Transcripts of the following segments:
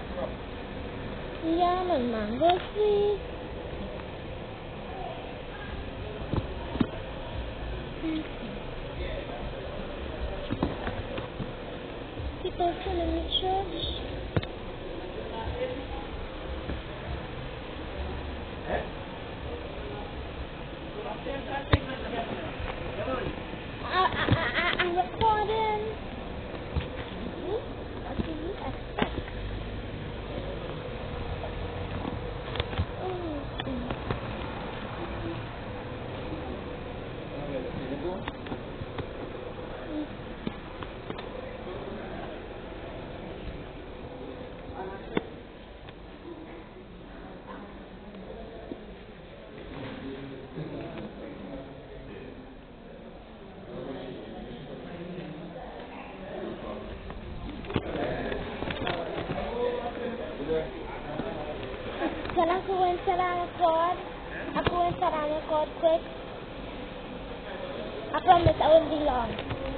Yeah, my mango sweet. People still in the church. I'm recording. What do you expect? Can I go inside and record? I'll go inside and record quick. I promise I won't be long.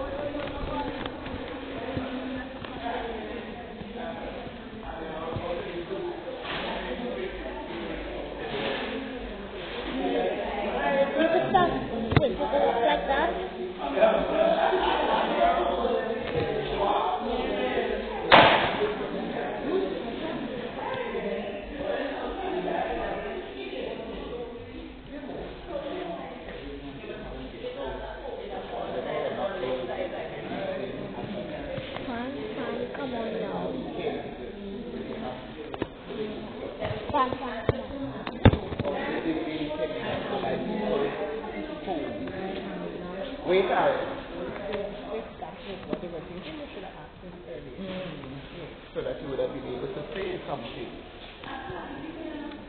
You could stop. Wait, you could look like that? Come on now. Come on. Wait, Aaron. So that you would have been able to say something.